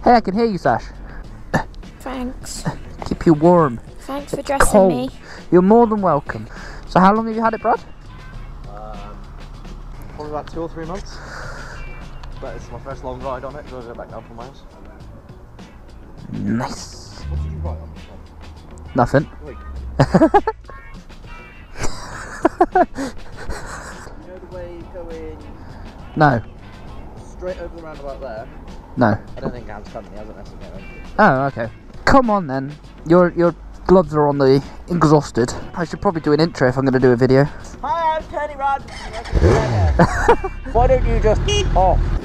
Hey, I can hear you, Sash. Thanks. Keep you warm. Thanks for dressing Cold. me. You're more than welcome. So how long have you had it, Brad? Probably about 2 or 3 months. But it's my first long ride on it, so I'll go back down for miles. Nice. What did you write on this one? Nothing. Wait. You know the way going No. straight over the roundabout there? No. I don't think Anne's coming, he hasn't necessarily. Oh, okay. Come on then. Your gloves are on the exhausted. I should probably do an intro if I'm going to do a video. Hi, I'm Kenny Rodgers. Why don't you just off?